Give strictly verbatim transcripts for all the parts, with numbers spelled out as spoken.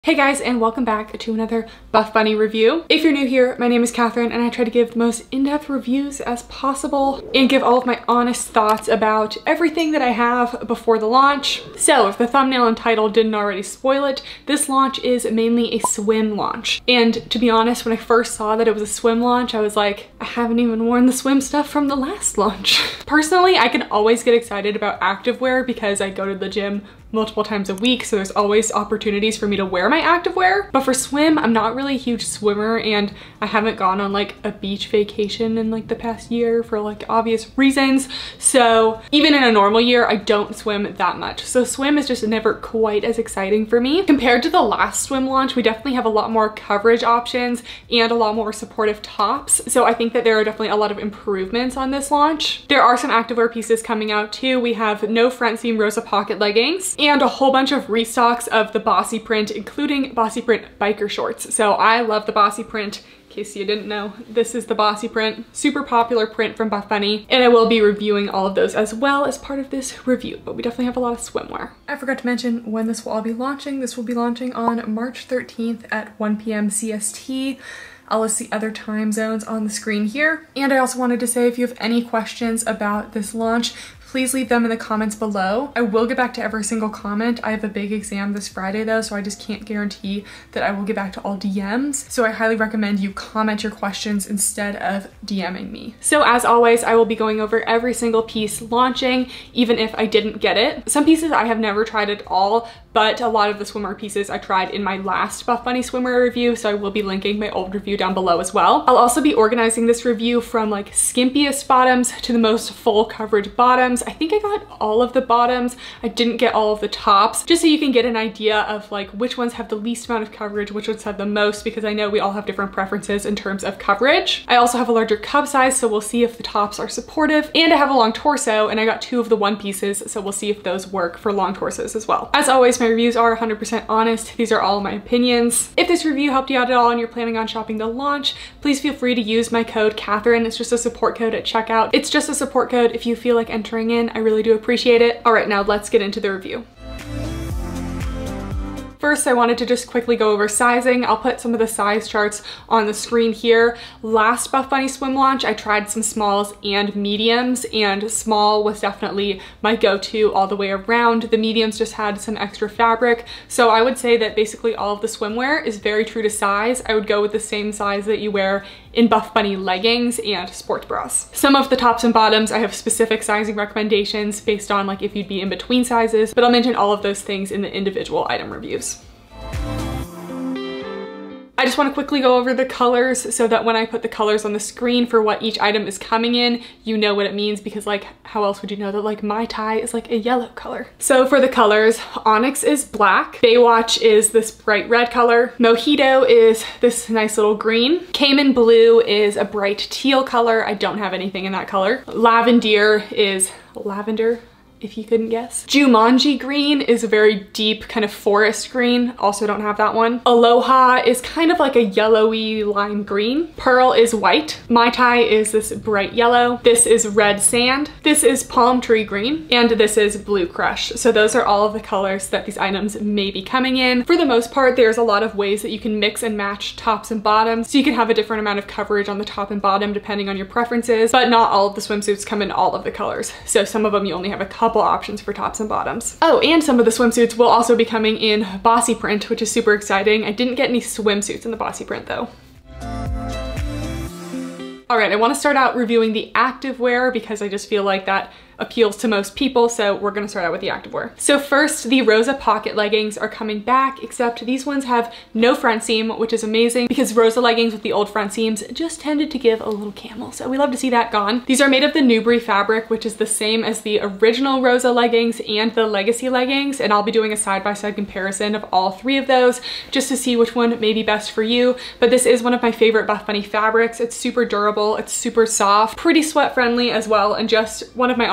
Hey guys, and welcome back to another Buffbunny review. If you're new here, my name is Kathryn and I try to give the most in-depth reviews as possible and give all of my honest thoughts about everything that I have before the launch. So if the thumbnail and title didn't already spoil it, this launch is mainly a swim launch. And to be honest, when I first saw that it was a swim launch, I was like, I haven't even worn the swim stuff from the last launch. Personally, I can always get excited about activewear because I go to the gym multiple times a week, so there's always opportunities for me to wear my activewear. But for swim, I'm not really a huge swimmer and I haven't gone on like a beach vacation in like the past year for like obvious reasons. So even in a normal year, I don't swim that much. So swim is just never quite as exciting for me. Compared to the last swim launch, we definitely have a lot more coverage options and a lot more supportive tops. So I think that there are definitely a lot of improvements on this launch. There are some activewear pieces coming out too. We have no front seam Rosa pocket leggings and a whole bunch of restocks of the bossy print, including bossy print biker shorts. So I love the bossy print. In case you didn't know, this is the bossy print, super popular print from Buffbunny, and I will be reviewing all of those as well as part of this review, but we definitely have a lot of swimwear. I forgot to mention when this will all be launching. This will be launching on March thirteenth at one p m C S T. I'll list the other time zones on the screen here. And I also wanted to say if you have any questions about this launch, please leave them in the comments below. I will get back to every single comment. I have a big exam this Friday though, so I just can't guarantee that I will get back to all D Ms. So I highly recommend you comment your questions instead of DMing me. So as always, I will be going over every single piece launching, even if I didn't get it. Some pieces I have never tried at all, but a lot of the swimwear pieces I tried in my last Buffbunny swimwear review, so I will be linking my old review down below as well. I'll also be organizing this review from like skimpiest bottoms to the most full coverage bottoms. I think I got all of the bottoms. I didn't get all of the tops, just so you can get an idea of like which ones have the least amount of coverage, which ones have the most, because I know we all have different preferences in terms of coverage. I also have a larger cup size, so we'll see if the tops are supportive, and I have a long torso and I got two of the one pieces, so we'll see if those work for long torsos as well. As always, my reviews are one hundred percent honest. These are all my opinions. If this review helped you out at all and you're planning on shopping the launch, please feel free to use my code Kathryn. It's just a support code at checkout. It's just a support code if you feel like entering in. I really do appreciate it. All right, now let's get into the review. First, I wanted to just quickly go over sizing. I'll put some of the size charts on the screen here. Last Buffbunny Swim launch, I tried some smalls and mediums, and small was definitely my go-to all the way around. The mediums just had some extra fabric. So I would say that basically all of the swimwear is very true to size. I would go with the same size that you wear in Buffbunny leggings and sports bras. Some of the tops and bottoms, I have specific sizing recommendations based on like if you'd be in between sizes, but I'll mention all of those things in the individual item reviews. I just want to quickly go over the colors so that when I put the colors on the screen for what each item is coming in, you know what it means, because like how else would you know that like my tie is like a yellow color? So for the colors, Onyx is black, Baywatch is this bright red color, Mojito is this nice little green, Cayman Blue is a bright teal color. I don't have anything in that color. Lavender is lavender, if you couldn't guess. Jumanji green is a very deep kind of forest green. Also don't have that one. Aloha is kind of like a yellowy lime green. Pearl is white. Mai Tai is this bright yellow. This is red sand. This is palm tree green. And this is blue crush. So those are all of the colors that these items may be coming in. For the most part, there's a lot of ways that you can mix and match tops and bottoms. So you can have a different amount of coverage on the top and bottom depending on your preferences, but not all of the swimsuits come in all of the colors. So some of them you only have a couple options for tops and bottoms. Oh, and some of the swimsuits will also be coming in bossy print, which is super exciting. I didn't get any swimsuits in the bossy print though. All right, I want to start out reviewing the activewear because I just feel like that appeals to most people, so we're gonna start out with the activewear. So first, the Rosa pocket leggings are coming back, except these ones have no front seam, which is amazing because Rosa leggings with the old front seams just tended to give a little camel, so we love to see that gone. These are made of the Newbury fabric, which is the same as the original Rosa leggings and the Legacy leggings, and I'll be doing a side-by-side comparison of all three of those just to see which one may be best for you, but this is one of my favorite Buffbunny fabrics. It's super durable, it's super soft, pretty sweat friendly as well, and just one of my all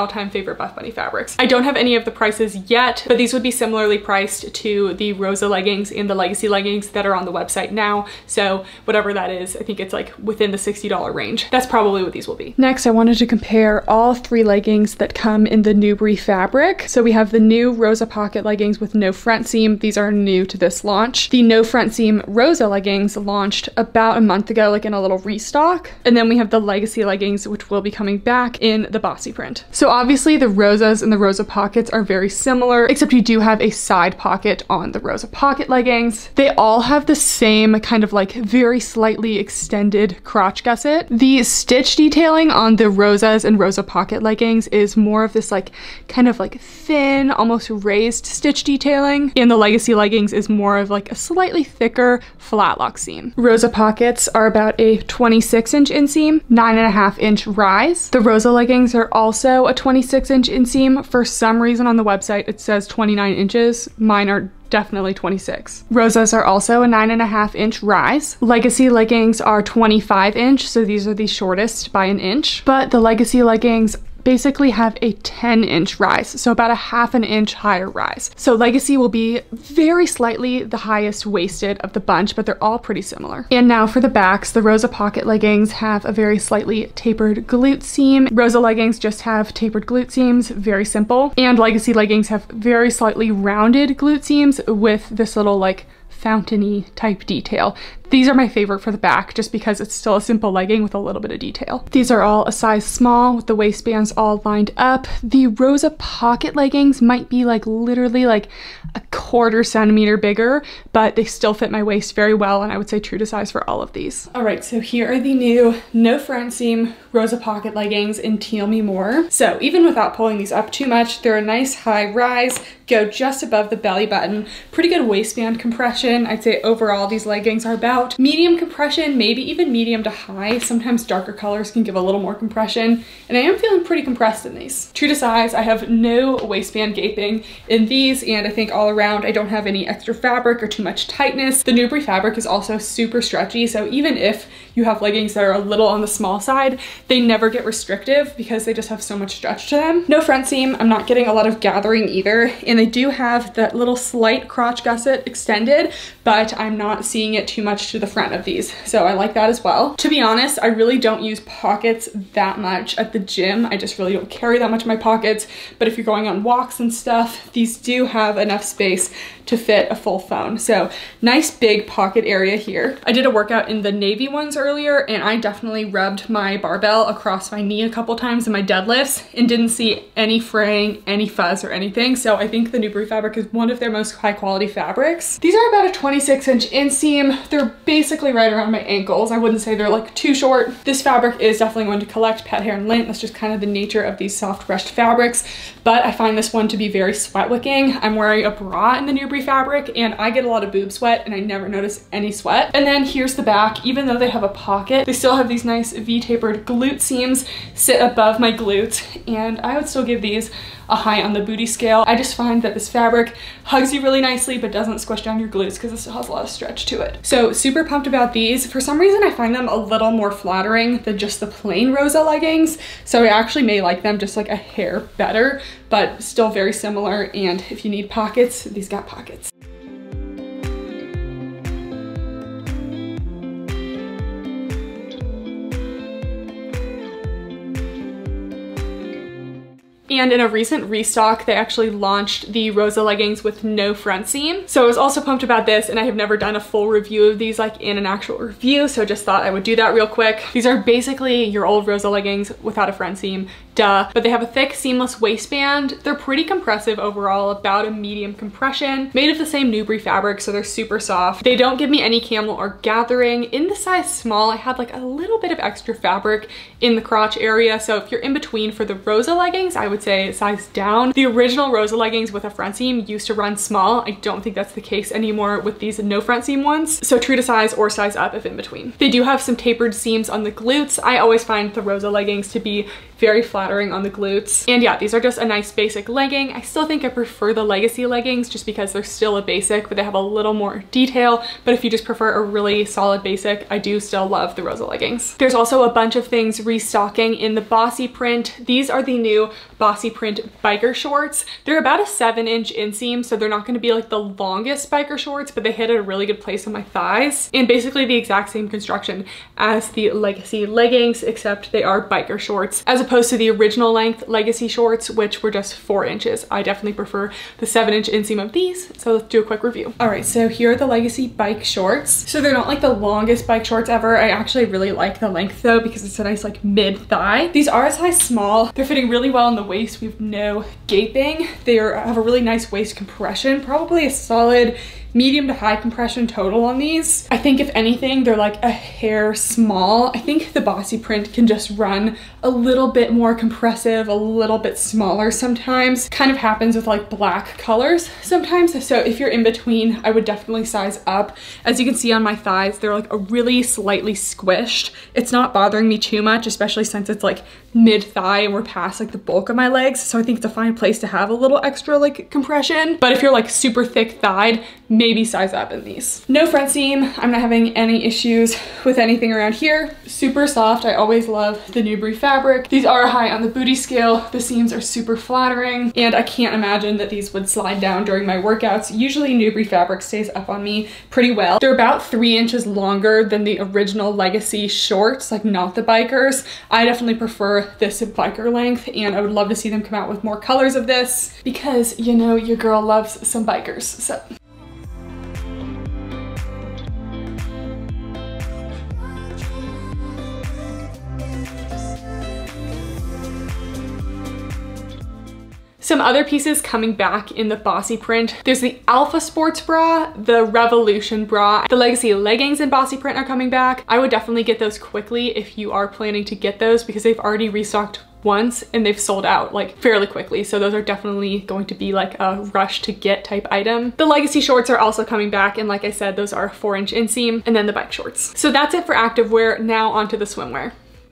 all-time favorite Buffbunny fabrics. I don't have any of the prices yet, but these would be similarly priced to the Rosa leggings and the Legacy leggings that are on the website now. So whatever that is, I think it's like within the sixty dollar range. That's probably what these will be. Next, I wanted to compare all three leggings that come in the Newbury fabric. So we have the new Rosa pocket leggings with no front seam. These are new to this launch. The no front seam Rosa leggings launched about a month ago, like in a little restock. And then we have the Legacy leggings, which will be coming back in the bossy print. So obviously the Rosas and the Rosa pockets are very similar, except you do have a side pocket on the Rosa pocket leggings. They all have the same kind of like very slightly extended crotch gusset. The stitch detailing on the Rosas and Rosa pocket leggings is more of this like kind of like thin, almost raised stitch detailing. And the Legacy leggings is more of like a slightly thicker flat lock seam. Rosa pockets are about a twenty-six inch inseam, nine and a half inch rise. The Rosa leggings are also a twenty-six inch inseam. For some reason on the website it says twenty-nine inches. Mine are definitely twenty-six. Rosas are also a nine and a half inch rise. Legacy leggings are twenty-five inch, so these are the shortest by an inch. But the Legacy leggings basically have a ten inch rise, so about a half an inch higher rise. So Legacy will be very slightly the highest waisted of the bunch, but they're all pretty similar. And now for the backs, the Rosa pocket leggings have a very slightly tapered glute seam. Rosa leggings just have tapered glute seams, very simple. And Legacy leggings have very slightly rounded glute seams with this little like fountainy type detail. These are my favorite for the back just because it's still a simple legging with a little bit of detail. These are all a size small with the waistbands all lined up. The Rosa pocket leggings might be like literally like a quarter centimeter bigger, but they still fit my waist very well, and I would say true to size for all of these. All right, so here are the new no front seam Rosa pocket leggings in Teal Me More. So even without pulling these up too much, they're a nice high rise, go just above the belly button, pretty good waistband compression. I'd say overall these leggings are about medium compression, maybe even medium to high. Sometimes darker colors can give a little more compression, and I am feeling pretty compressed in these. True to size, I have no waistband gaping in these, and I think all around I don't have any extra fabric or too much tightness. The Newbury fabric is also super stretchy, so even if you have leggings that are a little on the small side, they never get restrictive because they just have so much stretch to them. No front seam, I'm not getting a lot of gathering either, and they do have that little slight crotch gusset extended, but I'm not seeing it too much to the front of these, so I like that as well. To be honest, I really don't use pockets that much at the gym. I just really don't carry that much in my pockets, but if you're going on walks and stuff, these do have enough space to fit a full phone. So nice big pocket area here. I did a workout in the navy ones earlier, and I definitely rubbed my barbell across my knee a couple times in my deadlifts and didn't see any fraying, any fuzz or anything. So I think the Newbury fabric is one of their most high quality fabrics. These are about a twenty-six inch inseam. They're basically right around my ankles. I wouldn't say they're like too short. This fabric is definitely going to collect pet hair and lint. That's just kind of the nature of these soft brushed fabrics, but I find this one to be very sweat wicking. I'm wearing a bra in the Newbury fabric, and I get a lot of boob sweat and I never notice any sweat. And then here's the back. Even though they have a pocket, they still have these nice V-tapered glute seams sit above my glutes, and I would still give these a high on the booty scale. I just find that this fabric hugs you really nicely but doesn't squish down your glutes because it still has a lot of stretch to it. So super pumped about these. For some reason I find them a little more flattering than just the plain Rosa leggings, so I actually may like them just like a hair better, but still very similar. And if you need pockets, these got pockets. And in a recent restock, they actually launched the Rosa leggings with no front seam. So I was also pumped about this, and I have never done a full review of these like in an actual review, so just thought I would do that real quick. These are basically your old Rosa leggings without a front seam, duh. But they have a thick seamless waistband. They're pretty compressive overall, about a medium compression, made of the same Newbury fabric, so they're super soft. They don't give me any camel or gathering. In the size small, I had like a little bit of extra fabric in the crotch area, so if you're in between for the Rosa leggings, I would say size down. The original Rosa leggings with a front seam used to run small. I don't think that's the case anymore with these no front seam ones, so true to size or size up if in between. They do have some tapered seams on the glutes. I always find the Rosa leggings to be very flattering on the glutes. And yeah, these are just a nice basic legging. I still think I prefer the Legacy leggings just because they're still a basic, but they have a little more detail. But if you just prefer a really solid basic, I do still love the Rosa leggings. There's also a bunch of things restocking in the bossy print. These are the new bossy print biker shorts. They're about a seven inch inseam, so they're not going to be like the longest biker shorts, but they hit at a really good place on my thighs. And basically the exact same construction as the Legacy leggings, except they are biker shorts as opposed to the original length Legacy shorts, which were just four inches. I definitely prefer the seven inch inseam of these. So let's do a quick review. All right, so here are the Legacy bike shorts. So they're not like the longest bike shorts ever. I actually really like the length though, because it's a nice like mid thigh. These are a size small. They're fitting really well in the waist. We have no gaping. They are, have a really nice waist compression, probably a solid medium to high compression total on these. I think if anything, they're like a hair small. I think the bossy print can just run a little bit more compressive, a little bit smaller sometimes. Kind of happens with like black colors sometimes. So if you're in between, I would definitely size up. As you can see on my thighs, they're like a really slightly squished. It's not bothering me too much, especially since it's like mid thigh and we're past like the bulk of my legs. So I think it's a fine place to have a little extra like compression. But if you're like super thick thighed, maybe size up in these. No front seam. I'm not having any issues with anything around here. Super soft. I always love the Newbury fabric. These are high on the booty scale. The seams are super flattering, and I can't imagine that these would slide down during my workouts. Usually Newbury fabric stays up on me pretty well. They're about three inches longer than the original Legacy shorts, like not the bikers. I definitely prefer this biker length, and I would love to see them come out with more colors of this because, you know, your girl loves some bikers. So some other pieces coming back in the bossy print. There's the Alpha Sports bra, the Revolution bra. The Legacy leggings in bossy print are coming back. I would definitely get those quickly if you are planning to get those because they've already restocked once and they've sold out like fairly quickly. So those are definitely going to be like a rush to get type item. The Legacy shorts are also coming back, and like I said, those are four inch inseam, and then the bike shorts. So that's it for activewear. Now onto the swimwear.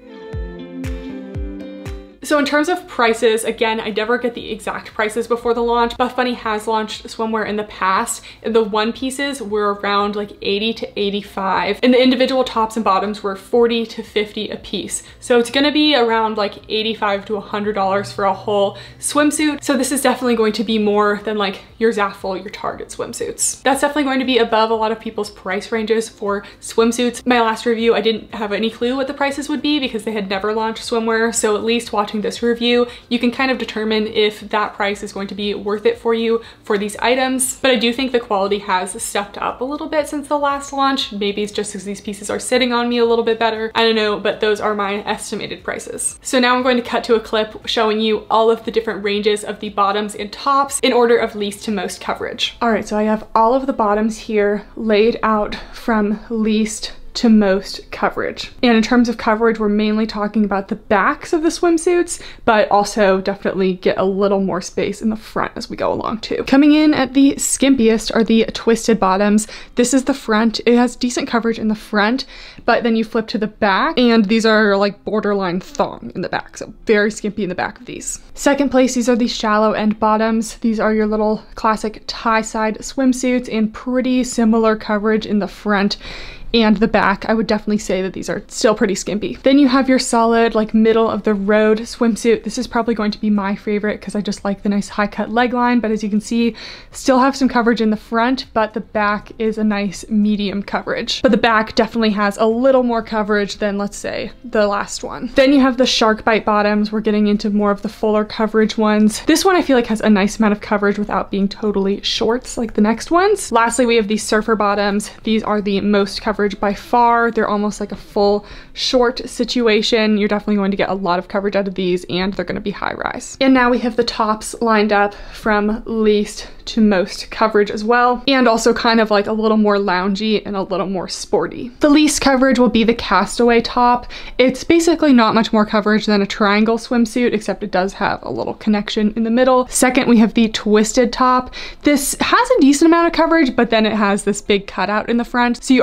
So in terms of prices, again, I never get the exact prices before the launch. Buffbunny has launched swimwear in the past, and the one pieces were around like eighty to eighty-five, and the individual tops and bottoms were forty to fifty a piece. So it's gonna be around like eighty-five to a hundred dollars for a whole swimsuit. So this is definitely going to be more than like your Zaful, your Target swimsuits. That's definitely going to be above a lot of people's price ranges for swimsuits. My last review, I didn't have any clue what the prices would be because they had never launched swimwear. So at least watching this review, you can kind of determine if that price is going to be worth it for you for these items. But I do think the quality has stepped up a little bit since the last launch. Maybe it's just because these pieces are sitting on me a little bit better. I don't know, but those are my estimated prices. So now I'm going to cut to a clip showing you all of the different ranges of the bottoms and tops in order of least to most coverage. All right, so I have all of the bottoms here laid out from least to most coverage. And in terms of coverage, we're mainly talking about the backs of the swimsuits, but also definitely get a little more space in the front as we go along too. Coming in at the skimpiest are the twisted bottoms. This is the front. It has decent coverage in the front, but then you flip to the back and these are like borderline thong in the back. So very skimpy in the back of these. Second place, these are the shallow end bottoms. These are your little classic tie side swimsuits and pretty similar coverage in the front and the back. I would definitely say that these are still pretty skimpy. Then you have your solid like middle of the road swimsuit. This is probably going to be my favorite because I just like the nice high cut leg line, but as you can see, still have some coverage in the front, but the back is a nice medium coverage. But the back definitely has a little more coverage than, let's say, the last one. Then you have the shark bite bottoms. We're getting into more of the fuller coverage ones. This one I feel like has a nice amount of coverage without being totally shorts like the next ones. Lastly, we have these surfer bottoms. These are the most coverage by far. They're almost like a full short situation. You're definitely going to get a lot of coverage out of these, and they're going to be high rise. And now we have the tops lined up from least to most coverage as well, and also kind of like a little more loungy and a little more sporty. The least coverage will be the Castaway top. It's basically not much more coverage than a triangle swimsuit, except it does have a little connection in the middle. Second, we have the twisted top. This has a decent amount of coverage, but then it has this big cutout in the front, so you are going to get like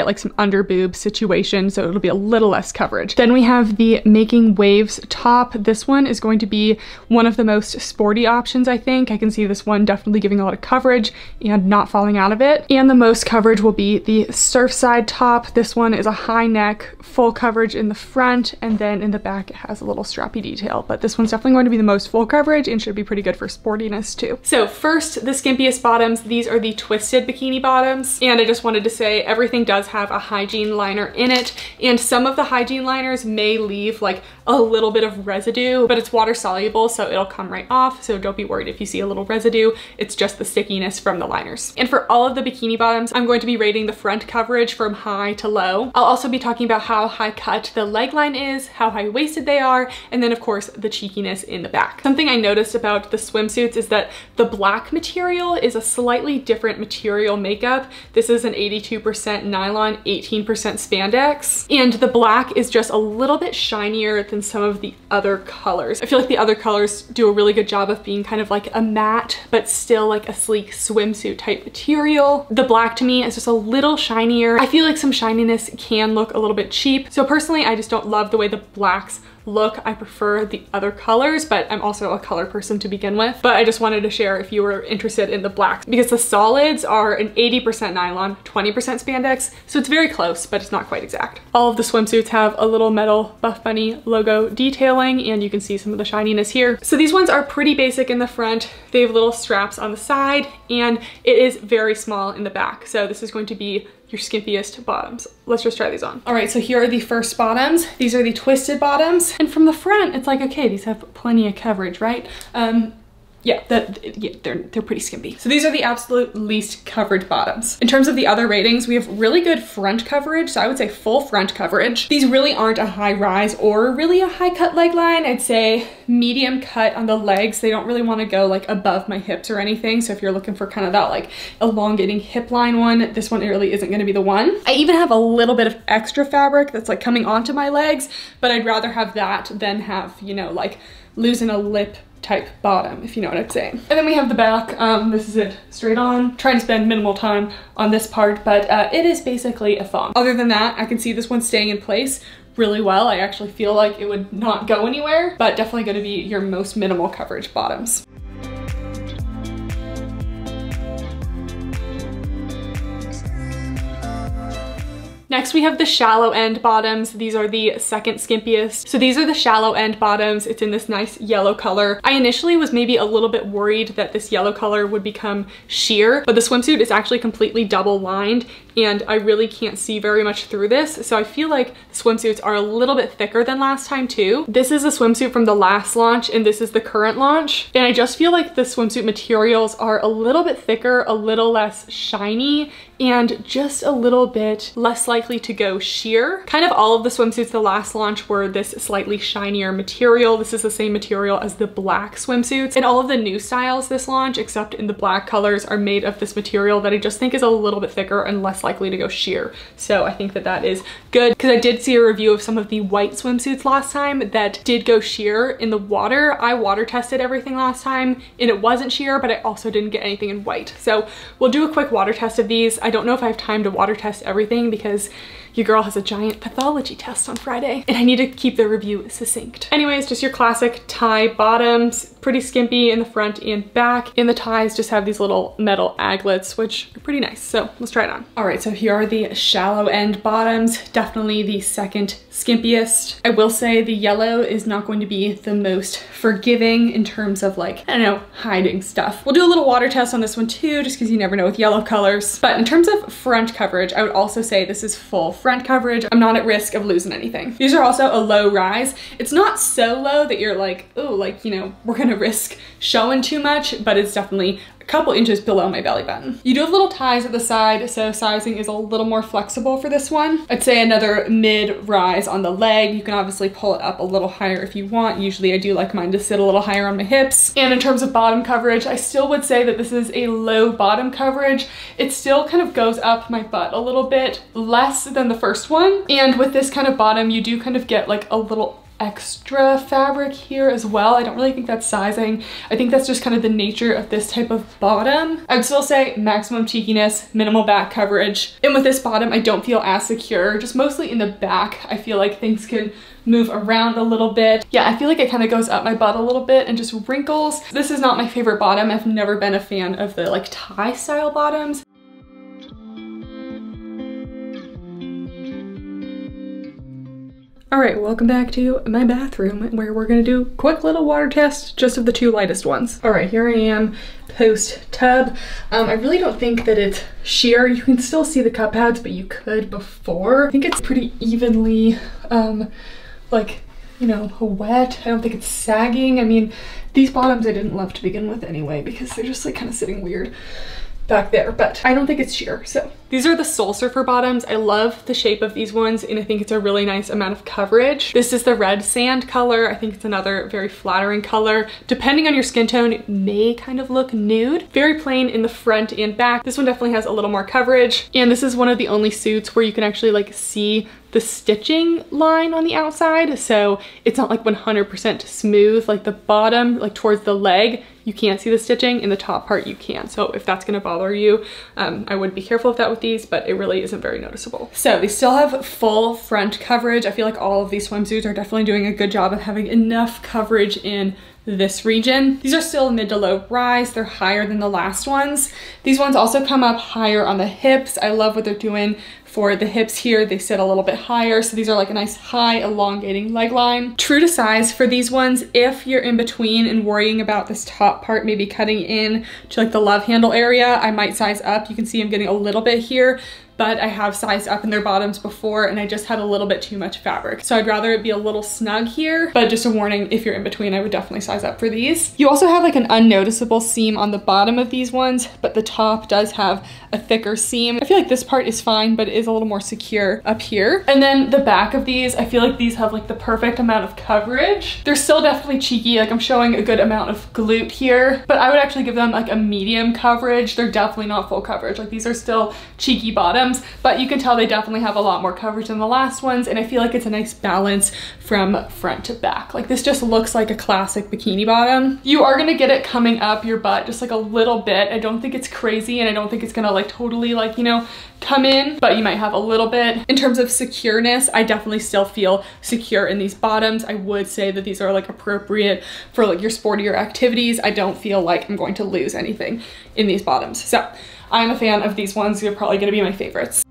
like some under boob situation, so it'll be a little less coverage. Then we have the Making Waves top. This one is going to be one of the most sporty options, I think. I can see this one definitely giving a lot of coverage and not falling out of it. And the most coverage will be the Surfside top. This one is a high neck, full coverage in the front, and then in the back it has a little strappy detail. But this one's definitely going to be the most full coverage and should be pretty good for sportiness too. So first, the skimpiest bottoms. These are the twisted bikini bottoms. And I just wanted to say everything does have a hygiene liner in it. And some of the hygiene liners may leave like a little bit of residue, but it's water soluble, so it'll come right off. So don't be worried if you see a little residue. It's just the stickiness from the liners. And for all of the bikini bottoms, I'm going to be rating the front coverage from high to low. I'll also be talking about how high cut the leg line is, how high waisted they are, and then of course the cheekiness in the back. Something I noticed about the swimsuits is that the black material is a slightly different material makeup. This is an eighty-two percent nylon, eighteen percent spandex, and the black is just a little bit shinier than some of the other colors. I feel like the other colors do a really good job of being kind of like a matte, but still like a sleek swimsuit type material. The black to me is just a little shinier. I feel like some shininess can look a little bit cheap. So personally, I just don't love the way the blacks look. I prefer the other colors, but I'm also a color person to begin with. But I just wanted to share if you were interested in the blacks, because the solids are an eighty percent nylon, twenty percent spandex, so it's very close, but it's not quite exact. All of the swimsuits have a little metal Buffbunny logo detailing, and you can see some of the shininess here. So these ones are pretty basic in the front. They have little straps on the side, and it is very small in the back. So this is going to be your skimpiest bottoms. Let's just try these on. All right, so here are the first bottoms. These are the twisted bottoms. And from the front, it's like, okay, these have plenty of coverage, right? Um, Yeah, that, yeah, they're, they're pretty skimpy. So these are the absolute least covered bottoms. In terms of the other ratings, we have really good front coverage. So I would say full front coverage. These really aren't a high rise or really a high cut leg line. I'd say medium cut on the legs. They don't really want to go like above my hips or anything. So if you're looking for kind of that like elongating hip line one, this one really isn't going to be the one. I even have a little bit of extra fabric that's like coming onto my legs, but I'd rather have that than have, you know, like losing a lip type bottom, if you know what I'm saying. And then we have the back. Um, this is it straight on. Trying to spend minimal time on this part, but uh, it is basically a thong. Other than that, I can see this one staying in place really well. I actually feel like it would not go anywhere, but definitely going to be your most minimal coverage bottoms. Next, we have the shallow end bottoms. These are the second skimpiest. So these are the shallow end bottoms. It's in this nice yellow color. I initially was maybe a little bit worried that this yellow color would become sheer, but the swimsuit is actually completely double lined and I really can't see very much through this. So I feel like swimsuits are a little bit thicker than last time too. This is a swimsuit from the last launch and this is the current launch. And I just feel like the swimsuit materials are a little bit thicker, a little less shiny, and just a little bit less likely to go sheer. Kind of all of the swimsuits the last launch were this slightly shinier material. This is the same material as the black swimsuits. And all of the new styles this launch, except in the black colors, are made of this material that I just think is a little bit thicker and less likely to go sheer. So I think that that is good, because I did see a review of some of the white swimsuits last time that did go sheer in the water. I water tested everything last time and it wasn't sheer, but I also didn't get anything in white. So we'll do a quick water test of these. I don't know if I have time to water test everything because your girl has a giant pathology test on Friday and I need to keep the review succinct. Anyways, just your classic tie bottoms, pretty skimpy in the front and back. In the ties just have these little metal aglets, which are pretty nice. So let's try it on. All right, so here are the shallow end bottoms, definitely the second skimpiest. I will say the yellow is not going to be the most forgiving in terms of like, I don't know, hiding stuff. We'll do a little water test on this one too, just because you never know with yellow colors. But in terms of front coverage, I would also say this is full front coverage. I'm not at risk of losing anything. These are also a low rise. It's not so low that you're like, oh, like, you know, we're gonna risk showing too much, but it's definitely a couple inches below my belly button. You do have little ties at the side, so sizing is a little more flexible for this one. I'd say another mid rise on the leg. You can obviously pull it up a little higher if you want. Usually I do like mine to sit a little higher on my hips. And in terms of bottom coverage, I still would say that this is a low bottom coverage. It still kind of goes up my butt a little bit, less than the first one. And with this kind of bottom, you do kind of get like a little extra fabric here as well. I don't really think that's sizing. I think that's just kind of the nature of this type of bottom. I'd still say maximum cheekiness, minimal back coverage. And with this bottom, I don't feel as secure, just mostly in the back. I feel like things can move around a little bit. Yeah, I feel like it kind of goes up my butt a little bit and just wrinkles. This is not my favorite bottom. I've never been a fan of the like tie style bottoms. All right, welcome back to my bathroom where we're gonna do a quick little water test just of the two lightest ones. All right, here I am post tub. Um, I really don't think that it's sheer. You can still see the cup pads, but you could before. I think it's pretty evenly, um, like, you know, wet. I don't think it's sagging. I mean, these bottoms I didn't love to begin with anyway because they're just like kind of sitting weird back there, but I don't think it's sheer. So these are the Soul Surfer bottoms. I love the shape of these ones and I think it's a really nice amount of coverage. This is the red sand color. I think it's another very flattering color. Depending on your skin tone, it may kind of look nude. Very plain in the front and back. This one definitely has a little more coverage. And this is one of the only suits where you can actually like see the stitching line on the outside. So it's not like one hundred percent smooth, like the bottom, like towards the leg, you can't see the stitching. In the top part, you can. So if that's gonna bother you, um, I would be careful of that with these, but it really isn't very noticeable. So they still have full front coverage. I feel like all of these swimsuits are definitely doing a good job of having enough coverage in this region. These are still mid to low rise. They're higher than the last ones. These ones also come up higher on the hips. I love what they're doing for the hips here. They sit a little bit higher. So these are like a nice high elongating leg line. True to size for these ones, if you're in between and worrying about this top part, maybe cutting in to like the love handle area, I might size up. You can see I'm getting a little bit here, but I have sized up in their bottoms before and I just had a little bit too much fabric. So I'd rather it be a little snug here, but just a warning, if you're in between, I would definitely size up for these. You also have like an unnoticeable seam on the bottom of these ones, but the top does have a thicker seam. I feel like this part is fine, but it is a little more secure up here. And then the back of these, I feel like these have like the perfect amount of coverage. They're still definitely cheeky, like I'm showing a good amount of glute here, but I would actually give them like a medium coverage. They're definitely not full coverage. Like these are still cheeky bottoms, but you can tell they definitely have a lot more coverage than the last ones, and I feel like it's a nice balance from front to back. Like this just looks like a classic bikini bottom. You are gonna get it coming up your butt just like a little bit. I don't think it's crazy and I don't think it's gonna like totally like, you know, come in, but you might have a little bit. In terms of secureness, I definitely still feel secure in these bottoms. I would say that these are like appropriate for like your sportier activities. I don't feel like I'm going to lose anything in these bottoms. So I'm a fan of these ones. They're probably gonna be my favorites.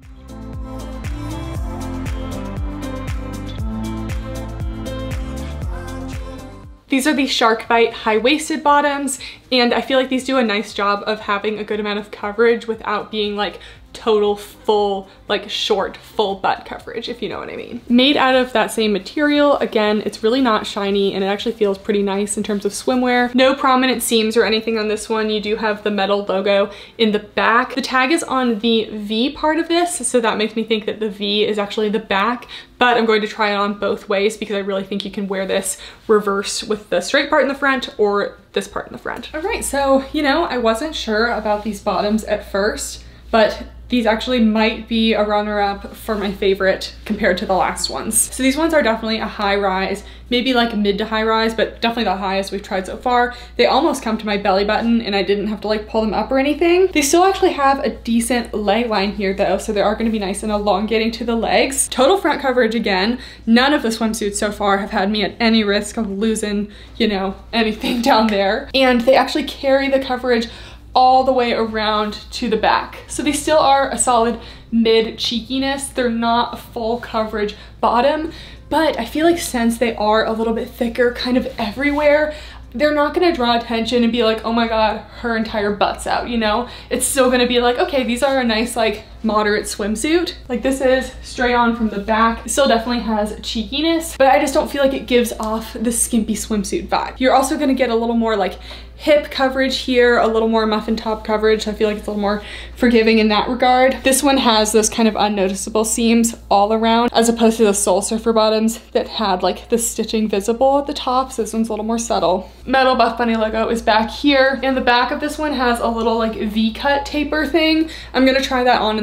These are the Shark Bite high-waisted bottoms, and I feel like these do a nice job of having a good amount of coverage without being like total full, like short, full butt coverage, if you know what I mean. Made out of that same material, again, it's really not shiny and it actually feels pretty nice in terms of swimwear. No prominent seams or anything on this one. You do have the metal logo in the back. The tag is on the V part of this, so that makes me think that the V is actually the back, but I'm going to try it on both ways because I really think you can wear this reverse with the straight part in the front or this part in the front. All right, so, you know, I wasn't sure about these bottoms at first, but these actually might be a runner-up for my favorite compared to the last ones. So these ones are definitely a high rise, maybe like mid to high rise, but definitely the highest we've tried so far. They almost come to my belly button and I didn't have to like pull them up or anything. They still actually have a decent leg line here though, so they are gonna be nice and elongating to the legs. Total front coverage again. None of the swimsuits so far have had me at any risk of losing, you know, anything down there. And they actually carry the coverage all the way around to the back. So they still are a solid mid cheekiness. They're not a full coverage bottom, but I feel like since they are a little bit thicker kind of everywhere, they're not gonna draw attention and be like, oh my God, her entire butt's out, you know? It's still gonna be like, okay, these are a nice like moderate swimsuit. Like this is straight on from the back. It still definitely has cheekiness, but I just don't feel like it gives off the skimpy swimsuit vibe. You're also gonna get a little more like hip coverage here, a little more muffin top coverage. I feel like it's a little more forgiving in that regard. This one has those kind of unnoticeable seams all around, as opposed to the Soul Surfer bottoms that had like the stitching visible at the top. So this one's a little more subtle. Metal Buffbunny logo is back here, and the back of this one has a little like V-cut taper thing. I'm gonna try that on in the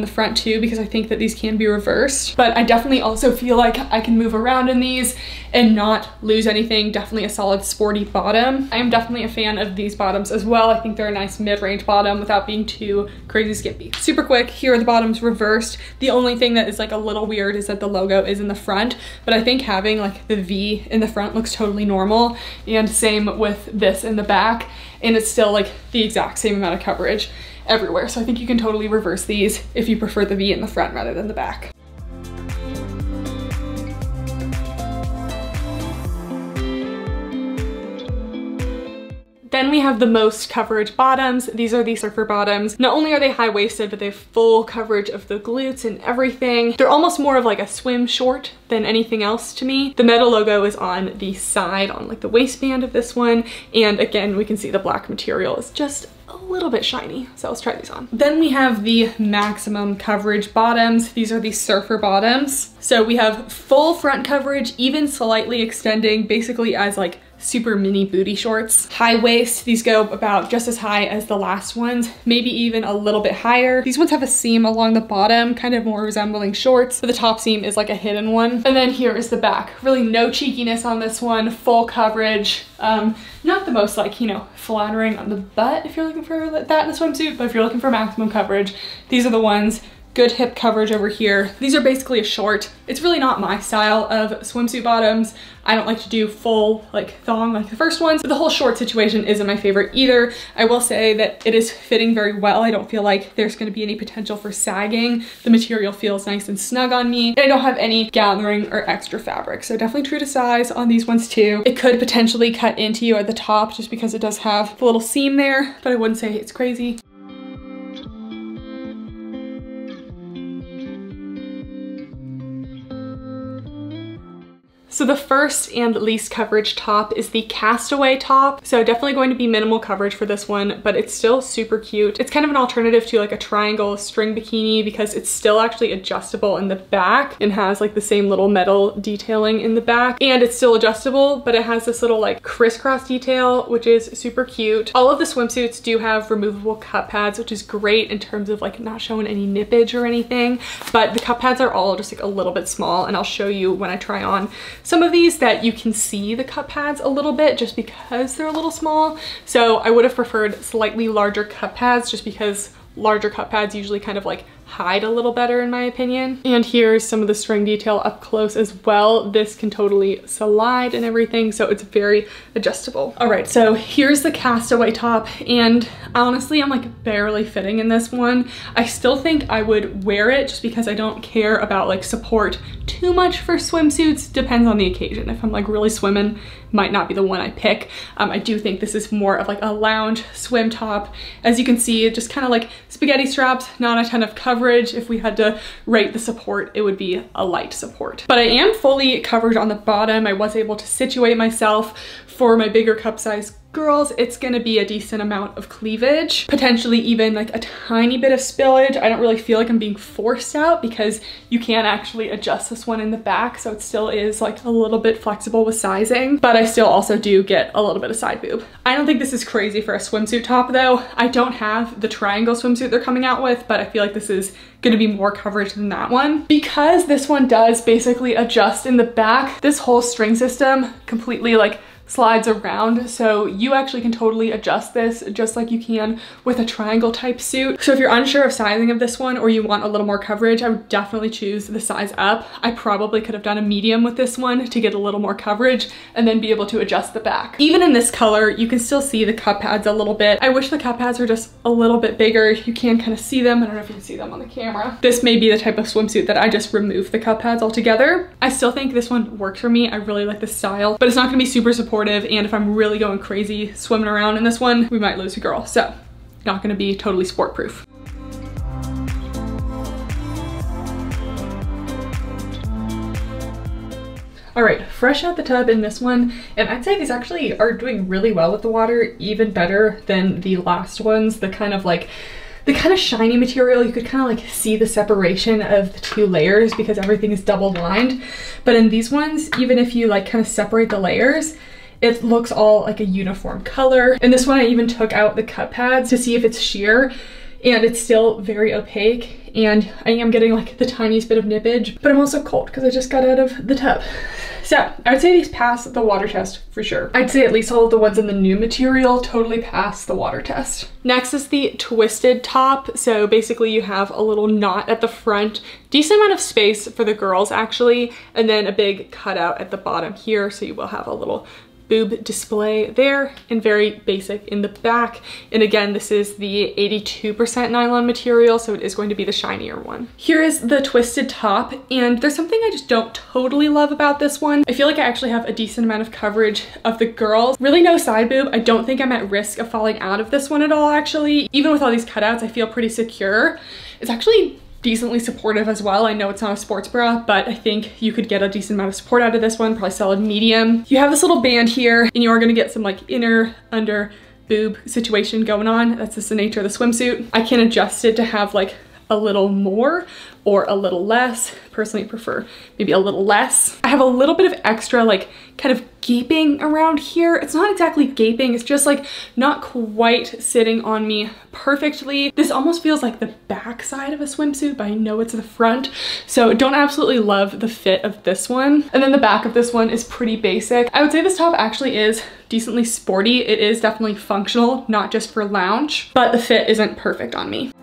the front too, because I think that these can be reversed. But I definitely also feel like I can move around in these and not lose anything. Definitely a solid sporty bottom. I am definitely a fan of these bottoms as well. I think they're a nice mid-range bottom without being too crazy skimpy. Super quick, here are the bottoms reversed. The only thing that is like a little weird is that the logo is in the front, but I think having like the V in the front looks totally normal, and same with this in the back, and it's still like the exact same amount of coverage everywhere. So I think you can totally reverse these if you prefer the V in the front rather than the back. Then we have the most coverage bottoms. These are the surfer bottoms. Not only are they high-waisted, but they have full coverage of the glutes and everything. They're almost more of like a swim short than anything else to me. The metal logo is on the side, on like the waistband of this one. And again, we can see the black material is just a little bit shiny. So let's try these on. Then we have the maximum coverage bottoms. These are the surfer bottoms. So we have full front coverage, even slightly extending, basically as like super mini booty shorts. High waist, these go about just as high as the last ones, maybe even a little bit higher. These ones have a seam along the bottom, kind of more resembling shorts, but the top seam is like a hidden one. And then here is the back. Really no cheekiness on this one, full coverage. Um, not the most like, you know, flattering on the butt if you're looking for that in a swimsuit, but if you're looking for maximum coverage, these are the ones. Good hip coverage over here. These are basically a short. It's really not my style of swimsuit bottoms. I don't like to do full like thong like the first ones, but the whole short situation isn't my favorite either. I will say that it is fitting very well. I don't feel like there's gonna be any potential for sagging. The material feels nice and snug on me, and I don't have any gathering or extra fabric. So definitely true to size on these ones too. It could potentially cut into you at the top just because it does have the little seam there, but I wouldn't say it's crazy. So the first and least coverage top is the Castaway top. So definitely going to be minimal coverage for this one, but it's still super cute. It's kind of an alternative to like a triangle string bikini because it's still actually adjustable in the back and has like the same little metal detailing in the back, and it's still adjustable, but it has this little like crisscross detail, which is super cute. All of the swimsuits do have removable cup pads, which is great in terms of like not showing any nippage or anything, but the cup pads are all just like a little bit small, and I'll show you when I try on some of these that you can see the cup pads a little bit just because they're a little small. So I would have preferred slightly larger cup pads just because larger cup pads usually kind of like hide a little better in my opinion. And here's some of the string detail up close as well. This can totally slide and everything, so it's very adjustable. All right, so here's the Castaway top, and honestly I'm like barely fitting in this one. I still think I would wear it just because I don't care about like support too much for swimsuits. Depends on the occasion. If I'm like really swimming, might not be the one I pick. Um, I do think this is more of like a lounge swim top. As you can see, just kind of like spaghetti straps, not a ton of coverage. If we had to rate the support, it would be a light support. But I am fully covered on the bottom. I was able to situate myself. For my bigger cup size girls, it's gonna be a decent amount of cleavage, potentially even like a tiny bit of spillage. I don't really feel like I'm being forced out because you can actually adjust this one in the back, so it still is like a little bit flexible with sizing, but I still also do get a little bit of side boob. I don't think this is crazy for a swimsuit top though. I don't have the triangle swimsuit they're coming out with, but I feel like this is gonna be more coverage than that one. Because this one does basically adjust in the back, this whole string system completely like slides around, so you actually can totally adjust this just like you can with a triangle type suit. So if you're unsure of sizing of this one or you want a little more coverage, I would definitely choose the size up. I probably could have done a medium with this one to get a little more coverage and then be able to adjust the back. Even in this color, you can still see the cup pads a little bit. I wish the cup pads were just a little bit bigger. You can kind of see them. I don't know if you can see them on the camera. This may be the type of swimsuit that I just remove the cup pads altogether. I still think this one works for me. I really like the style, but it's not gonna be super supportive. And if I'm really going crazy swimming around in this one, we might lose a girl. So not gonna be totally sport proof. All right, fresh out the tub in this one, and I'd say these actually are doing really well with the water, even better than the last ones. The kind of like the kind of shiny material, you could kind of like see the separation of the two layers because everything is double lined. But in these ones, even if you like kind of separate the layers, it looks all like a uniform color. And this one I even took out the cup pads to see if it's sheer. and it's still very opaque, and I am getting like the tiniest bit of nippage, but I'm also cold because I just got out of the tub. So I would say these pass the water test for sure. I'd say at least all of the ones in the new material totally pass the water test. Next is the twisted top. So basically you have a little knot at the front, decent amount of space for the girls actually, and then a big cutout at the bottom here. So you will have a little boob display there, and very basic in the back. And again, this is the eighty-two percent nylon material, so it is going to be the shinier one. Here is the twisted top, and there's something I just don't totally love about this one. I feel like I actually have a decent amount of coverage of the girls. Really no side boob. I don't think I'm at risk of falling out of this one at all, actually. Even with all these cutouts, I feel pretty secure. It's actually decently supportive as well. I know it's not a sports bra, but I think you could get a decent amount of support out of this one, probably solid medium. You have this little band here, and you are gonna get some like inner, under boob situation going on. That's just the nature of the swimsuit. I can adjust it to have like a little more or a little less. Personally, I prefer maybe a little less. I have a little bit of extra like kind of gaping around here. It's not exactly gaping, it's just like not quite sitting on me perfectly. This almost feels like the back side of a swimsuit, but I know it's the front. So don't absolutely love the fit of this one. And then the back of this one is pretty basic. I would say this top actually is decently sporty. It is definitely functional, not just for lounge, but the fit isn't perfect on me.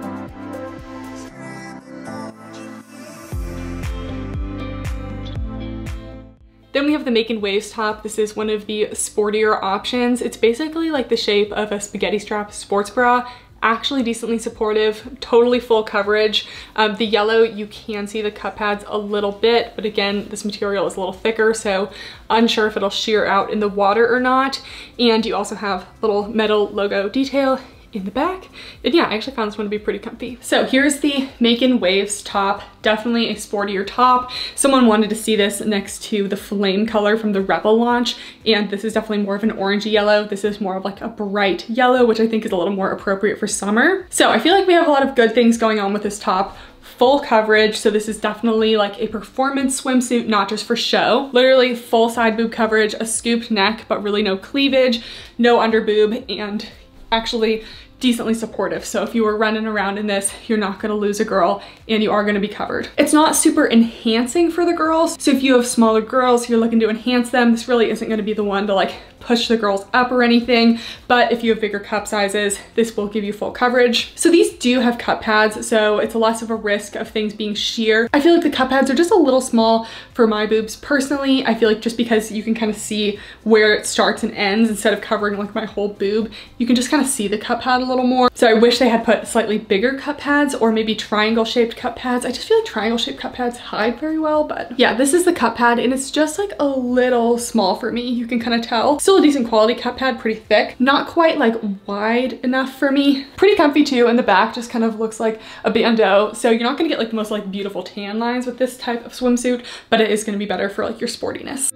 Then we have the Making Waves top. This is one of the sportier options. It's basically like the shape of a spaghetti strap sports bra. Actually decently supportive, totally full coverage. Um, the yellow, you can see the cup pads a little bit, but again, this material is a little thicker, so unsure if it'll shear out in the water or not. And you also have little metal logo detail in the back. And yeah, I actually found this one to be pretty comfy. So here's the Making Waves top. Definitely a sportier top. Someone wanted to see this next to the flame color from the Rebel launch, and this is definitely more of an orangey yellow. This is more of like a bright yellow, which I think is a little more appropriate for summer. So I feel like we have a lot of good things going on with this top. Full coverage, so this is definitely like a performance swimsuit, not just for show. Literally full side boob coverage, a scooped neck, but really no cleavage, no under boob, and actually decently supportive. So if you were running around in this, you're not gonna lose a girl and you are gonna be covered. It's not super enhancing for the girls. So if you have smaller girls, you're looking to enhance them, this really isn't gonna be the one to like push the girls up or anything. But if you have bigger cup sizes, this will give you full coverage. So these do have cup pads, so it's less of a risk of things being sheer. I feel like the cup pads are just a little small for my boobs personally. I feel like just because you can kind of see where it starts and ends instead of covering like my whole boob, you can just kind of see the cup pad a little more. So I wish they had put slightly bigger cup pads or maybe triangle shaped cup pads. I just feel like triangle shaped cup pads hide very well, but yeah, this is the cup pad and it's just like a little small for me. You can kind of tell. Still a decent quality cup pad, pretty thick. Not quite like wide enough for me. Pretty comfy too, and the back just kind of looks like a bandeau. So you're not gonna get like the most like beautiful tan lines with this type of swimsuit, but it is gonna be better for like your sportiness.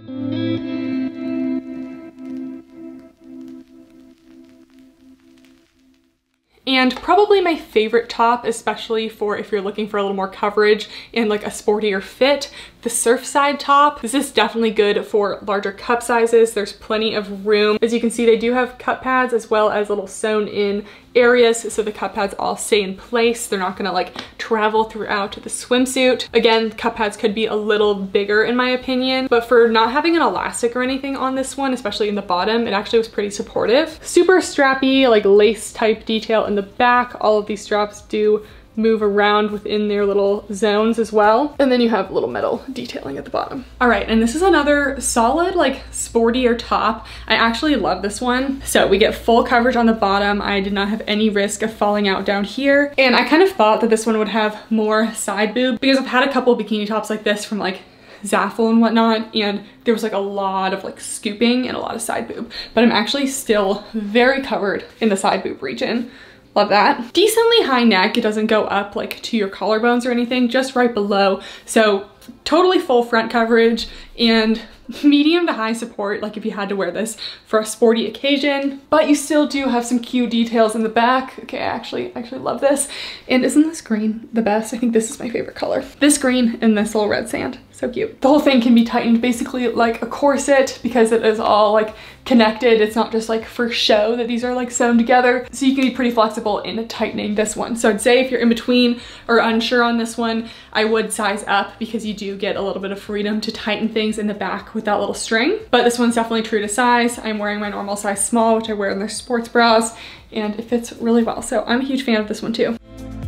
And probably my favorite top, especially for if you're looking for a little more coverage and like a sportier fit, the Surfside top. This is definitely good for larger cup sizes. There's plenty of room. As you can see, they do have cup pads as well as little sewn in areas, so the cup pads all stay in place. They're not gonna like travel throughout the swimsuit. Again, cup pads could be a little bigger in my opinion, but for not having an elastic or anything on this one, especially in the bottom, it actually was pretty supportive. Super strappy, like lace type detail in the back. All of these straps do move around within their little zones as well. And then you have little metal detailing at the bottom. All right, and this is another solid, like sportier top. I actually love this one. So we get full coverage on the bottom. I did not have any risk of falling out down here. And I kind of thought that this one would have more side boob because I've had a couple bikini tops like this from like Zaful and whatnot, and there was like a lot of like scooping and a lot of side boob, but I'm actually still very covered in the side boob region. Love that. Decently high neck. It doesn't go up like to your collarbones or anything, just right below. So totally full front coverage and medium to high support, like if you had to wear this for a sporty occasion, but you still do have some cute details in the back. Okay, I actually actually love this. And isn't this green the best? I think this is my favorite color. This green and this little red sand. So cute. The whole thing can be tightened basically like a corset because it is all like connected. It's not just like for show that these are like sewn together. So you can be pretty flexible in tightening this one. So I'd say if you're in between or unsure on this one, I would size up because you do get a little bit of freedom to tighten things in the back with that little string. But this one's definitely true to size. I'm wearing my normal size small, which I wear in their sports bras, and it fits really well. So I'm a huge fan of this one too.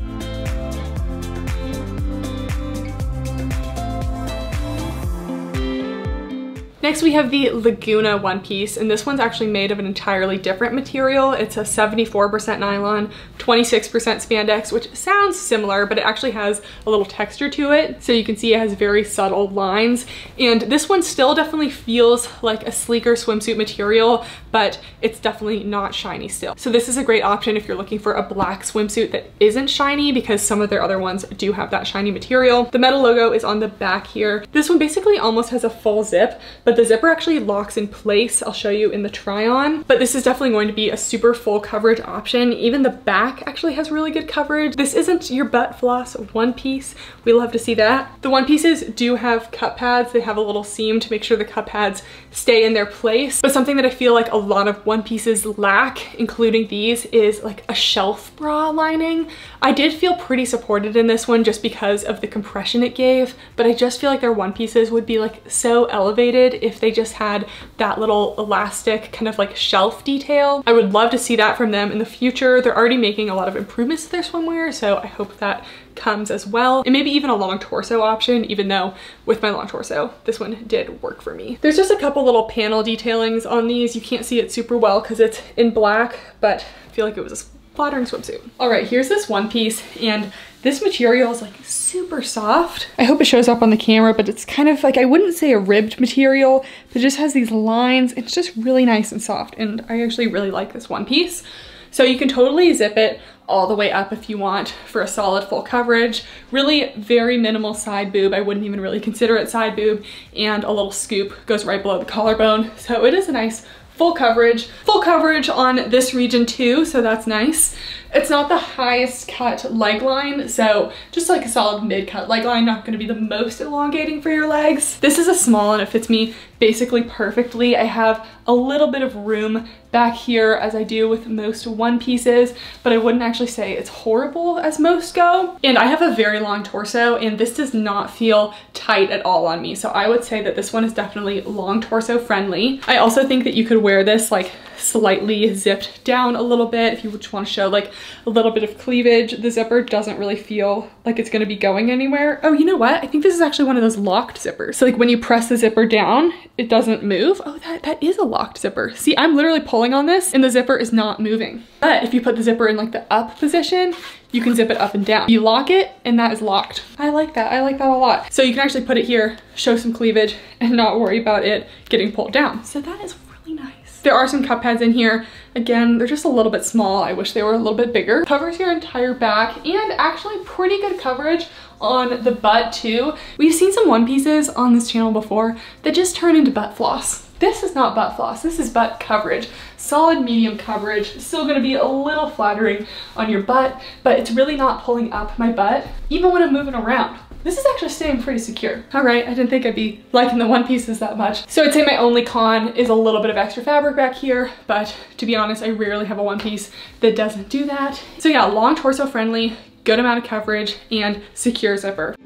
Next we have the Laguna one piece, and this one's actually made of an entirely different material. It's a seventy-four percent nylon, twenty-six percent spandex, which sounds similar, but it actually has a little texture to it. So you can see it has very subtle lines. And this one still definitely feels like a sleeker swimsuit material, but it's definitely not shiny still. So this is a great option if you're looking for a black swimsuit that isn't shiny, because some of their other ones do have that shiny material. The metal logo is on the back here. This one basically almost has a full zip, but the zipper actually locks in place. I'll show you in the try on, but this is definitely going to be a super full coverage option. Even the back actually has really good coverage. This isn't your butt floss one piece. We love to see that. The one pieces do have cup pads. They have a little seam to make sure the cup pads stay in their place. But something that I feel like a lot of one pieces lack, including these, is like a shelf bra lining. I did feel pretty supported in this one just because of the compression it gave, but I just feel like their one pieces would be like so elevated if they just had that little elastic kind of like shelf detail. I would love to see that from them in the future. They're already making a lot of improvements to their swimwear, so I hope that comes as well. And maybe even a long torso option, even though with my long torso, this one did work for me. There's just a couple little panel detailings on these. You can't see it super well because it's in black, but I feel like it was a flattering swimsuit. All right, here's this one piece, and this material is like super soft. I hope it shows up on the camera, but it's kind of like, I wouldn't say a ribbed material, but it just has these lines. It's just really nice and soft, and I actually really like this one piece. So you can totally zip it all the way up if you want for a solid full coverage. Really very minimal side boob. I wouldn't even really consider it side boob, and a little scoop goes right below the collarbone. So it is a nice full coverage. Full coverage on this region too, so that's nice. It's not the highest cut leg line, so just like a solid mid cut leg line, not gonna be the most elongating for your legs. This is a small and it fits me basically perfectly. I have a little bit of room back here as I do with most one pieces, but I wouldn't actually say it's horrible as most go. And I have a very long torso, and this does not feel tight at all on me. So I would say that this one is definitely long torso friendly. I also think that you could wear this like slightly zipped down a little bit if you just want to show like a little bit of cleavage. The zipper doesn't really feel like it's going to be going anywhere. Oh, you know what? I think this is actually one of those locked zippers. So like when you press the zipper down, it doesn't move. Oh, that, that is a locked zipper. See, I'm literally pulling on this and the zipper is not moving. But if you put the zipper in like the up position, you can zip it up and down. You lock it and that is locked. I like that. I like that a lot. So you can actually put it here, show some cleavage, and not worry about it getting pulled down. So that is really nice. There are some cup pads in here. Again, they're just a little bit small. I wish they were a little bit bigger. Covers your entire back, and actually pretty good coverage on the butt too. We've seen some one pieces on this channel before that just turn into butt floss. This is not butt floss, this is butt coverage. Solid medium coverage, still gonna be a little flattering on your butt, but it's really not pulling up my butt, even when I'm moving around. This is actually staying pretty secure. All right, I didn't think I'd be liking the one pieces that much. So I'd say my only con is a little bit of extra fabric back here, but to be honest, I rarely have a one piece that doesn't do that. So yeah, long torso friendly, good amount of coverage, and secure zipper.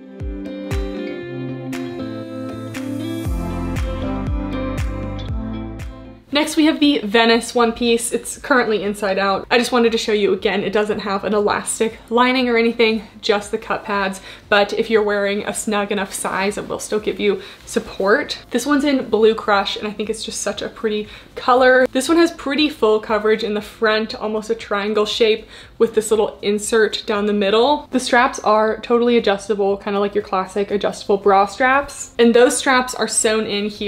Next we have the Venice one piece. It's currently inside out. I just wanted to show you again, it doesn't have an elastic lining or anything, just the cup pads. But if you're wearing a snug enough size, it will still give you support. This one's in Blue Crush, and I think it's just such a pretty color. This one has pretty full coverage in the front, almost a triangle shape with this little insert down the middle. The straps are totally adjustable, kind of like your classic adjustable bra straps. And those straps are sewn in here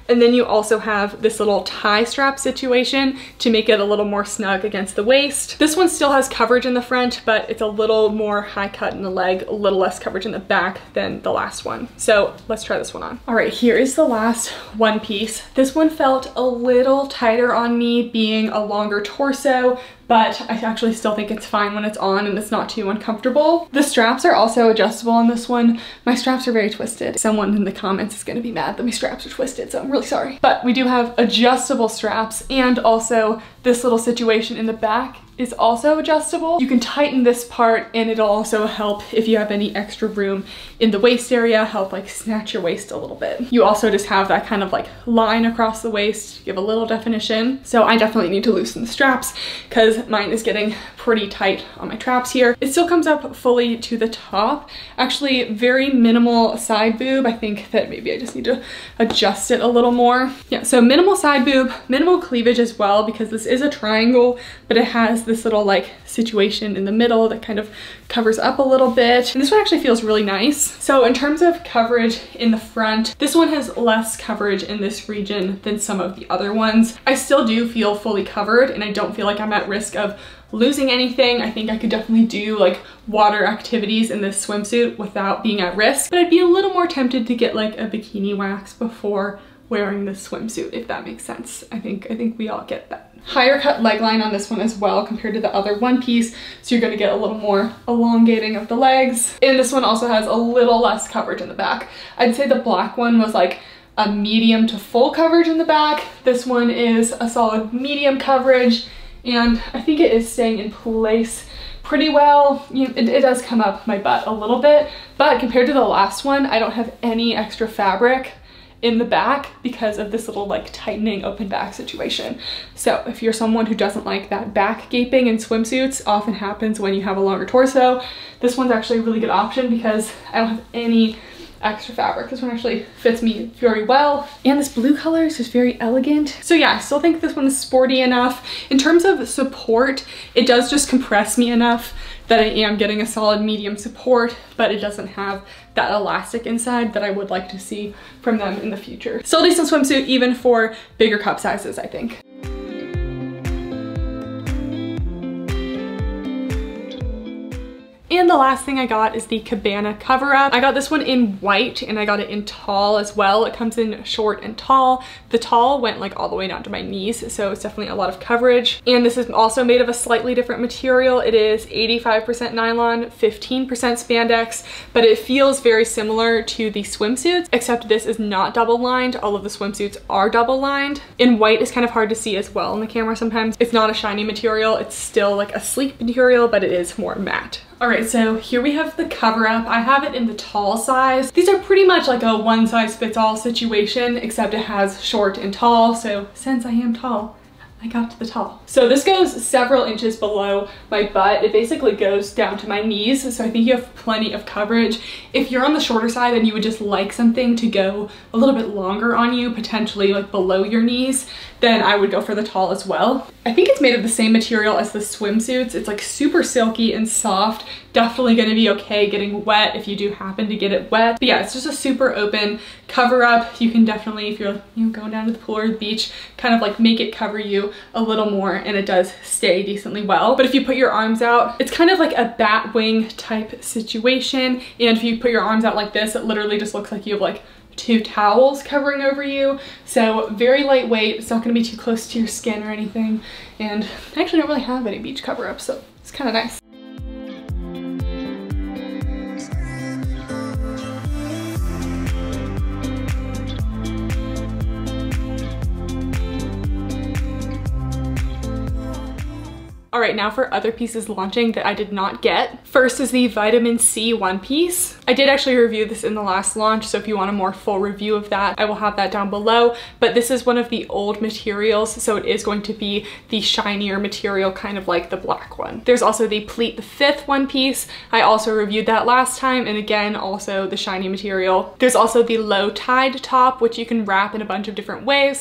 And then you also have this little tie strap situation to make it a little more snug against the waist. This one still has coverage in the front, but it's a little more high cut in the leg, a little less coverage in the back than the last one. So let's try this one on. All right, here is the last one piece. This one felt a little tighter on me being a longer torso, but I actually still think it's fine when it's on and it's not too uncomfortable. The straps are also adjustable on this one. My straps are very twisted. Someone in the comments is gonna be mad that my straps are twisted, so I'm really sorry. But we do have adjustable straps, and also this little situation in the back is also adjustable. You can tighten this part, and it'll also help if you have any extra room in the waist area, help like snatch your waist a little bit. You also just have that kind of like line across the waist, give a little definition. So I definitely need to loosen the straps because mine is getting pretty tight on my traps here. It still comes up fully to the top. Actually, very minimal side boob. I think that maybe I just need to adjust it a little more. Yeah, so minimal side boob, minimal cleavage as well, because this is a triangle, but it has this little like situation in the middle that kind of covers up a little bit. And this one actually feels really nice. So in terms of coverage in the front, this one has less coverage in this region than some of the other ones. I still do feel fully covered, and I don't feel like I'm at risk of losing anything. I think I could definitely do like water activities in this swimsuit without being at risk, but I'd be a little more tempted to get like a bikini wax before wearing this swimsuit, if that makes sense. I think I think we all get that. Higher cut leg line on this one as well compared to the other one piece, so you're gonna get a little more elongating of the legs. And this one also has a little less coverage in the back. I'd say the black one was like a medium to full coverage in the back. This one is a solid medium coverage, and I think it is staying in place pretty well. You, it, it does come up my butt a little bit, but compared to the last one, I don't have any extra fabric in the back because of this little like tightening open back situation. So if you're someone who doesn't like that back gaping in swimsuits, often happens when you have a longer torso, this one's actually a really good option because I don't have any extra fabric. This one actually fits me very well. And this blue color is just very elegant. So yeah, I still think this one is sporty enough. In terms of support, it does just compress me enough that I am getting a solid medium support, but it doesn't have that elastic inside that I would like to see from them in the future. Still a decent swimsuit even for bigger cup sizes, I think. And the last thing I got is the Cabana cover up. I got this one in white and I got it in tall as well. It comes in short and tall. The tall went like all the way down to my knees, so it's definitely a lot of coverage. And this is also made of a slightly different material. It is eighty-five percent nylon, fifteen percent spandex, but it feels very similar to the swimsuits, except this is not double lined. All of the swimsuits are double lined. In white is kind of hard to see as well in the camera sometimes. It's not a shiny material. It's still like a sleek material, but it is more matte. All right, so here we have the cover up. I have it in the tall size. These are pretty much like a one size fits all situation, except it has short and tall. So since I am tall, I got to the tall. So this goes several inches below my butt. It basically goes down to my knees. So I think you have plenty of coverage. If you're on the shorter side and you would just like something to go a little bit longer on you, potentially like below your knees, then I would go for the tall as well. I think it's made of the same material as the swimsuits. It's like super silky and soft. Definitely gonna be okay getting wet if you do happen to get it wet. But yeah, it's just a super open cover up. You can definitely, if you're you know, going down to the pool or the beach, kind of like make it cover you a little more, and it does stay decently well. But if you put your arms out, it's kind of like a bat wing type situation. And if you put your arms out like this, it literally just looks like you have like two towels covering over you. So very lightweight. It's not gonna be too close to your skin or anything. And I actually don't really have any beach cover up, so it's kind of nice. All right, now for other pieces launching that I did not get. First is the vitamin C one piece. I did actually review this in the last launch, so if you want a more full review of that, I will have that down below. But this is one of the old materials, so it is going to be the shinier material, kind of like the black one. There's also the pleat the fifth one piece. I also reviewed that last time, and again, also the shiny material. There's also the low tide top, which you can wrap in a bunch of different ways.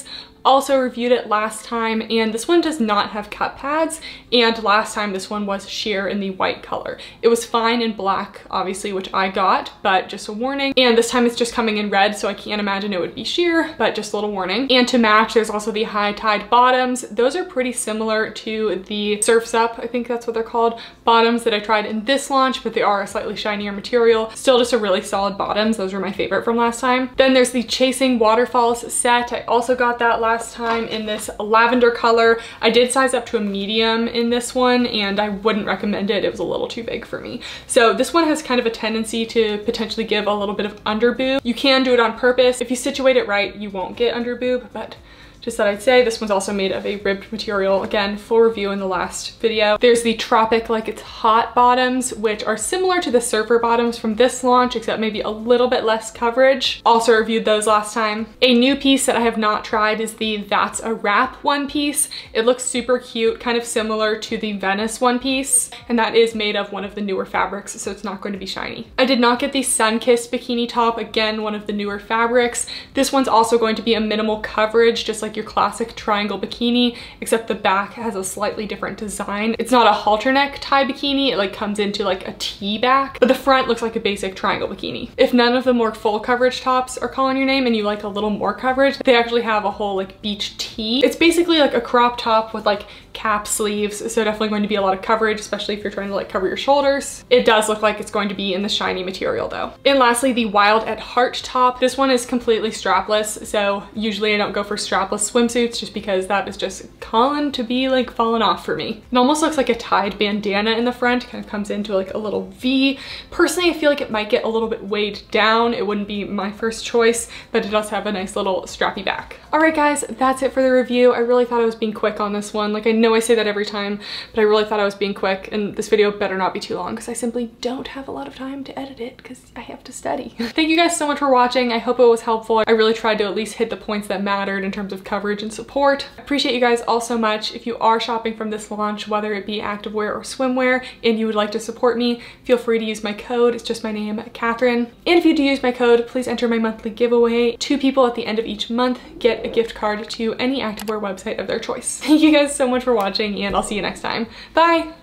Also reviewed it last time, and this one does not have cut pads, and last time this one was sheer in the white color. It was fine in black, obviously, which I got, but just a warning. And this time it's just coming in red, so I can't imagine it would be sheer, but just a little warning. And to match, there's also the high tide bottoms. Those are pretty similar to the Surf's Up, I think that's what they're called, bottoms that I tried in this launch, but they are a slightly shinier material. Still just a really solid bottoms. Those were my favorite from last time. Then there's the Chasing Waterfalls set. I also got that last last time in this lavender color. I did size up to a medium in this one, and I wouldn't recommend it. It was a little too big for me. So this one has kind of a tendency to potentially give a little bit of under boob. You can do it on purpose. If you situate it right, you won't get under boob, but just that I'd say. This one's also made of a ribbed material. Again, full review in the last video. There's the Tropic Like It's Hot bottoms, which are similar to the surfer bottoms from this launch, except maybe a little bit less coverage. Also reviewed those last time. A new piece that I have not tried is the That's a Wrap one piece. It looks super cute, kind of similar to the Venice one piece, and that is made of one of the newer fabrics, so it's not going to be shiny. I did not get the Sunkissed bikini top, again, one of the newer fabrics. This one's also going to be a minimal coverage, just like your classic triangle bikini, except the back has a slightly different design. It's not a halter neck tie bikini, it like comes into like a T back, but the front looks like a basic triangle bikini. If none of the more full coverage tops are calling your name and you like a little more coverage, they actually have a whole like beach tee. It's basically like a crop top with like cap sleeves, so definitely going to be a lot of coverage, especially if you're trying to like cover your shoulders. It does look like it's going to be in the shiny material though. And lastly, the Wild at Heart top. This one is completely strapless, so usually I don't go for strapless swimsuits just because that is just calling to be like falling off for me. It almost looks like a tied bandana in the front, kind of comes into like a little V. Personally, I feel like it might get a little bit weighed down. It wouldn't be my first choice, but it does have a nice little strappy back. All right guys, that's it for the review. I really thought I was being quick on this one. Like, I know I say that every time, but I really thought I was being quick, and this video better not be too long because I simply don't have a lot of time to edit it because I have to study. Thank you guys so much for watching. I hope it was helpful. I really tried to at least hit the points that mattered in terms of coverage and support. I appreciate you guys all so much. If you are shopping from this launch, whether it be activewear or swimwear, and you would like to support me, feel free to use my code. It's just my name, Kathryn. And if you do use my code, please enter my monthly giveaway. Two people at the end of each month get a gift card to any activewear website of their choice. Thank you guys so much for watching, and I'll see you next time. Bye!